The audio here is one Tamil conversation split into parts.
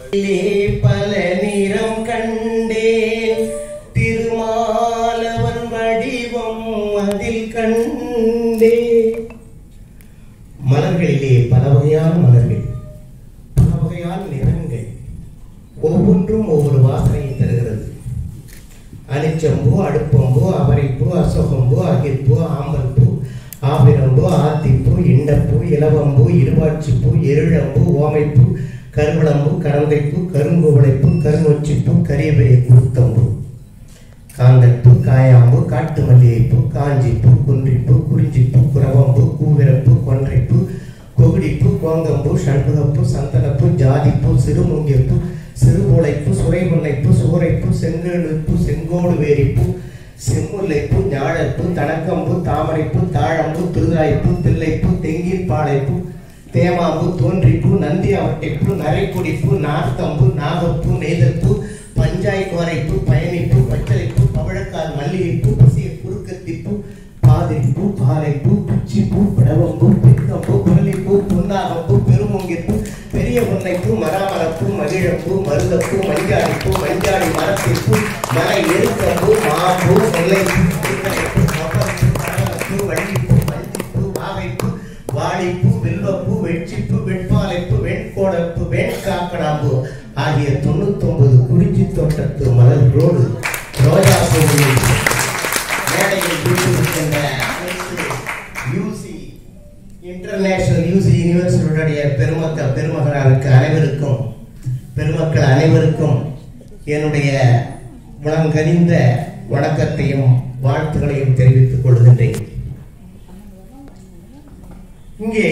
பல நிறம் கண்டேன் திருமாலவன் வடிவம் அதில் கண்டே. மலர்களிலே பல வகையான மலர்கள், பல வகையான நிறங்கள், ஒவ்வொன்றும் ஒவ்வொரு வாசனையை தருகிறது. அனிச்சம்பூ, அடுப்பம்பூ, அவரைப்பூ, அசோகம்பூ, அகிர்பூ, ஆம்பல்பூ, ஆபிரம்பூ, ஆத்திப்பூ, இண்டப்பூ, இலவம்பூ, இருவாட்சிப்பூ, எருளம்பூ, ஓமைப்பூ, கருவளம்பூ, கரந்தைப்பூ, கருங்குவளைப்பூ, கருநொச்சிப்பூ, கரியபெரிய குருத்தம்பூ, காந்தற்பூ, காயாம்பூ, காட்டு மல்லிகைப்பூ, காஞ்சிப்பூ, குன்றிப்பூ, குறிஞ்சிப்பூ, குரவம்பூ, கூவிரப்பூ, கொன்றைப்பூ, கொகுடிப்பூ, கோங்கம்பூ, சண்பகப்பூ, சந்தனப்பூ, ஜாதிப்பூ, சிறுமுங்கியப்பூ, சிறுமுளைப்பூ, சுரைமுல்லைப்பூ, சூரைப்பூ, செங்கழுப்பூ, செங்கோடு வேரிப்பூ, செம்முல்லைப்பூ, ஞாழற்பூ, தனக்கம்பூ, தாமரைப்பூ, தாழம்பூ, திருதாய்ப்பூ, தில்லைப்பூ, தெங்கீர் பாளைப்பூ, தேமாம்பூ, தோன்றிப்பூ, நந்தி அவட்டைப்பூ, நரைக்குடிப்பூ, நார்த்தம்பூ, நாகப்பூ, நெய்தற்பூ, பஞ்சாய் கோரைப்பூ, பயணிப்பூ, பச்சளைப்பூ, பவழக்கால் மல்லிகைப்பூ, பசிய குறுக்கத்திப்பூ, பாதிரிப்பூ, பாறைப்பூ, பிச்சிப்பூ, படவம்பூ, பித்தம்பூ, குரலிப்பூ, பொன்னாகப்பூ, பெருமுங்கிற்பூ, பெரிய முல்லைப்பூ, மராமரப்பூ, மகிழப்பூ, மருதப்பூ, மஞ்சாடிப்பூ, மஞ்சாடி மரத்திற்பூ, மலை எருக்கம்பூ, மாப்பூ, முல்லைப்பூ, கடலப்பூ, வள்ளிப்பூ, மல்லிப்பூ, வாகைப்பூ, வாளிப்பூ, வெல்வப்பூ, வெட்சிப்பூ, வெட்பாலைப்பூ, வெண்கோடப்பூ, வெண்காக்கடாம்பூ ஆகிய 99 குறிஞ்சி தோட்டத்து மலர்களோடு ரோஜா பூவில் மேடையில் வீட்டிருக்கின்ற யூசி இன்டர்நேஷனல் யூசி யூனிவர்சிட்டியுடைய பெருமக்கள் அனைவருக்கும் என்னுடைய உளங்கனிந்த வணக்கத்தையும் வாழ்த்துக்களையும் தெரிவித்துக் கொள்கின்றேன். இங்கே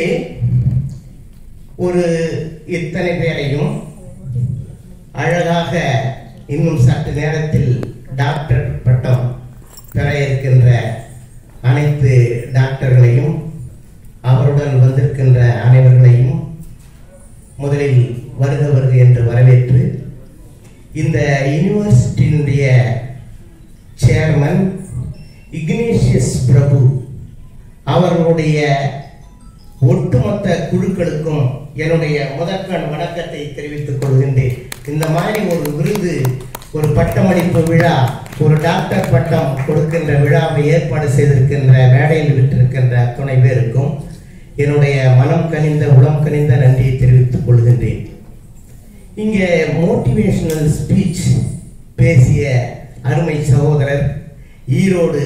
ஒரு இத்தனை பேரையும் அழகாக இன்னும் சற்று நேரத்தில் டாக்டர் பட்டம் பெற இருக்கின்ற அனைத்து டாக்டர்களையும் அவருடன் வந்திருக்கின்ற அனைவர்களையும் முதலில் வருக வருக என்று வரவேற்று இந்த யூனிவர்சிட்டியினுடைய சேர்மன் இக்னேஷியஸ் பிரபு அவர்களுடைய ஒட்டுமொத்த குழுக்களுக்கும் என்னுடைய முதற்கண் வணக்கத்தை தெரிவித்துக் கொள்கின்றேன். இந்த மாதிரி ஒரு விருது, ஒரு பட்டமளிப்பு விழா, ஒரு டாக்டர் பட்டம் கொடுக்கின்ற விழாவை ஏற்பாடு செய்திருக்கின்ற மேடையில் விட்டிருக்கின்ற அத்துணை பேருக்கும் என்னுடைய மனம் கனிந்த உளம் கனிந்த நன்றியை தெரிவித்துக் கொள்கின்றேன். இங்கே மோட்டிவேஷனல் ஸ்பீச் பேசிய அருமை சகோதரர் ஈரோடு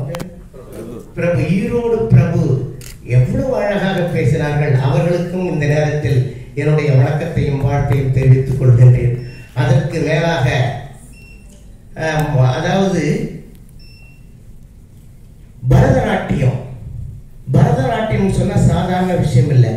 பிரபு எவ்வளவு அழகாக பேசினார்கள். அவர்களுக்கும் இந்த நேரத்தில் என்னுடைய வணக்கத்தையும் வாழ்த்தையும் தெரிவித்துக் கொள்கின்றேன். அதற்கு மேலாக அதாவது பரதநாட்டியம் சொன்ன சாதாரண விஷயம் இல்லை.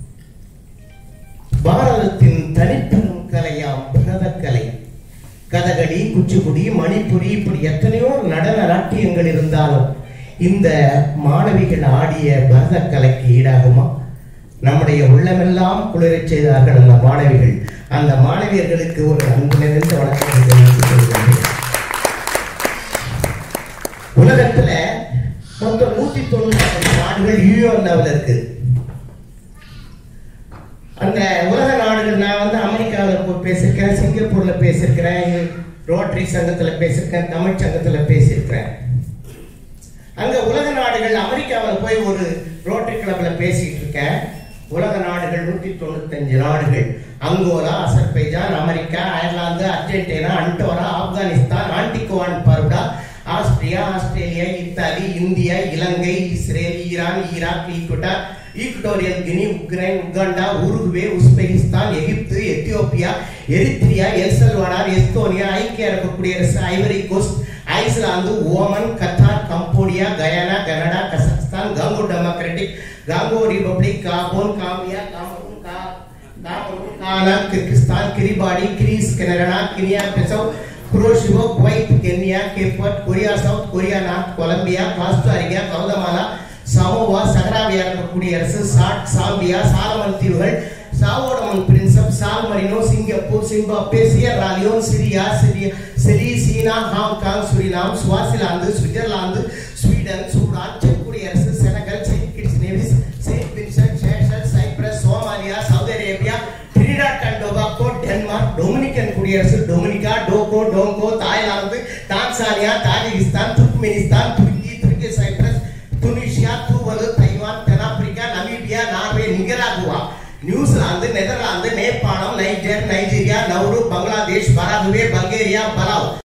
பாரதத்தின் தனிப்பெரும் கலையாம் பரதக்கலை, கதகளி, குச்சிப்புடி, மணிப்புரி, இப்படி எத்தனையோ நடன நாட்டியங்கள் இருந்தாலும் இந்த மாணவிகள் ஆடிய பரத கலைக்கு ஈடாகுமா? நம்முடைய உள்ளமெல்லாம் குளிரச் செய்தார்கள் அந்த மாணவிகள். அந்த மாணவியர்களுக்கு ஒரு அன்பு நிறைந்த வணக்கத்தை தெரிவித்துக் கொள்கிறேன். உலகத்துல மொத்தம் 190 நாடுகள் யூஎன்ல இருக்கு. அந்த உலக நாடுகள் நான் அமெரிக்காவில் பேசியிருக்கிறேன், சிங்கப்பூர்ல பேசியிருக்கிறேன், ரோட்டரி சங்கத்துல பேசியிருக்கேன், தமிழ் சங்கத்துல பேசியிருக்கிறேன். அங்க உலக நாடுகள் அமெரிக்காவில் போய் ஒரு ரோட்டரி கிளப்ல பேசிட்டு இருக்கேன். உலக நாடுகள் 195 நாடுகள், Angola, Azerbaijan, America, Ireland, Argentina, Andorra, Afghanistan, Antigua and Barbuda, Austria, Australia, Italy, India, Ilangai, Israel, Iran, Iraq, Equatorial Guinea, Ukraine, Uganda, Uruguay, Uzbekistan, Egypt, Ethiopia, Eritrea, El Salvador, Estonia, ஐக்கிய அரபு குடியரசு, Ivory Coast, Iceland, Oman, Qatar, Cambodia, Guyana, Canada, Kazakhstan, Congo democratic, Congo republic, Gabon, Gambia, Ghana, Kyrgyzstan, Kiribati, Greece, Canada, Guinea, Bissau, Croatia, Kuwait, Kenya, கேப்பட், Korea, South Korea, North Colombia, Costa Rica, Guatemala, Samoa, சஹராவிய அரபு குடியரசு, சாம்பியா, சாலமன் தீவுகள், Sao Tome and Principe, San Marino, Singapore, Zimbabwe, Sierra Leone, Chile, China, Hong Kong, Suriname, Swaziland, Switzerland, Sweden, Sudan, செக் குடியரசு, Senegal, Saint Kitts Nevis, Saint Vincent, Seychelles, Cyprus, Somalia, Saudi Arabia, Trinidad and Tobago, Denmark, Dominican குடியரசு, Dominica, Togo, Tonga, Thailand, Tanzania, Tajikistan, Turkmenistan, Turkey, Turkey Cyprus, Tunisia, Tuvalu, Taiwan, தென்னாப்பிரிக்கா, Namibia, Norway, Nicaragua, New Zealand, Netherlands, நேபாளம், Niger, Nigeria, Nauru, Bangladesh, Paraguay, Bulgaria, pulao